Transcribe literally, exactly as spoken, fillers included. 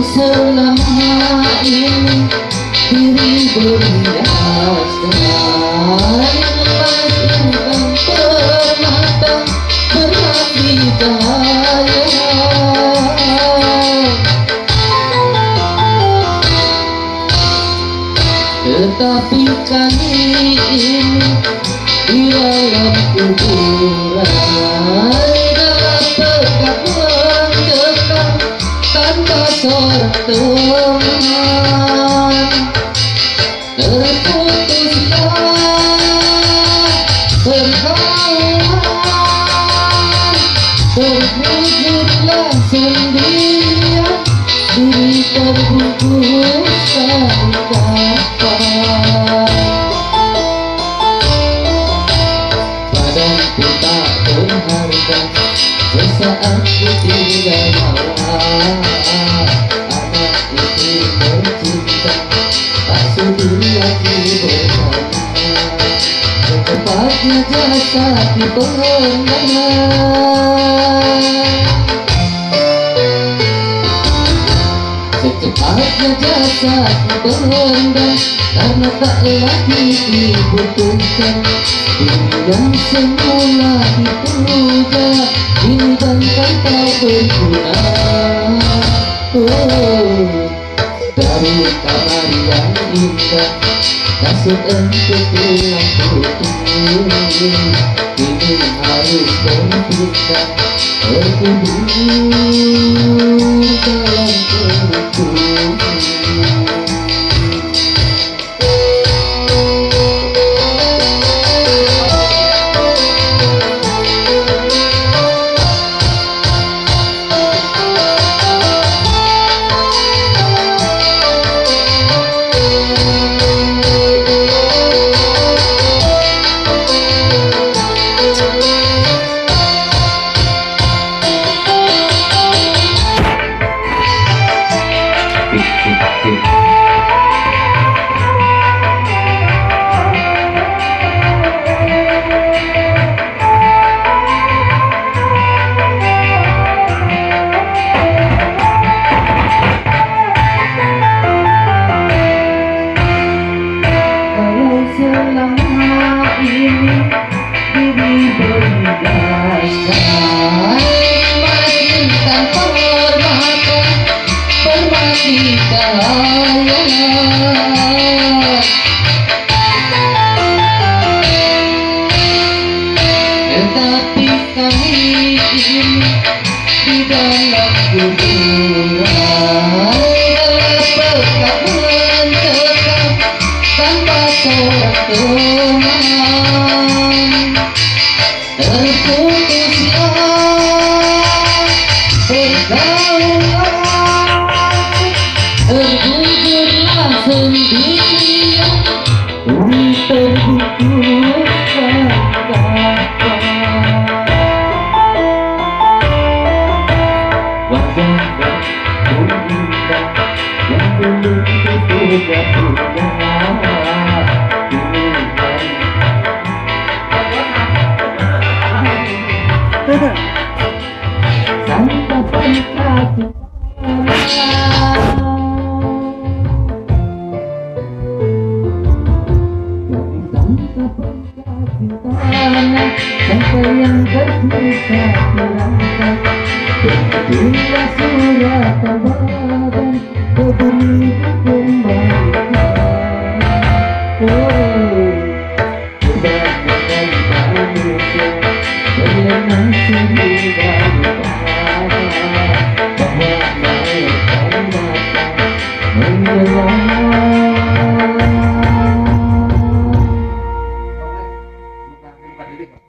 selama ini diri berhiaskan emas intan permata berlari cahaya, tetapi kali ini di dalam kuburan dalam pekat mencekam tanpa seorang teman. Terputuslah perkawinan, terwujudlah sendirian, diri terbungkus kapan. Badanku tak berharga sesaat ditinggal malam. Anak itu mencinta tak sudi lagi bersama, secepatnya jasad dipendam, secepatnya jasad dipendam, karena tak lagi dibutuhkan. Diri yang semula dipuja kini bangkai tak berguna. Oh, dari kamar yang indah kasut untuk pulang putih, kini harus berpindah terkubur dalam perutku. Tetapi kali ini di dalam kuburan dalam pekat mencekam tanpa seorang teman. Terputuslah pergaulan, tergugurlah sendirian, diri terbungkus kapan. Wajah yang indah yang belum dipuja puja, Santa Pecati sampai yang berpisah kiranya bila surat